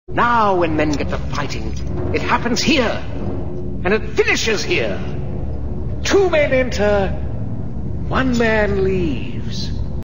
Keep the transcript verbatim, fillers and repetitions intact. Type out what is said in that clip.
Now when men get to fighting, it happens here, and it finishes here. Two men enter, one man leaves.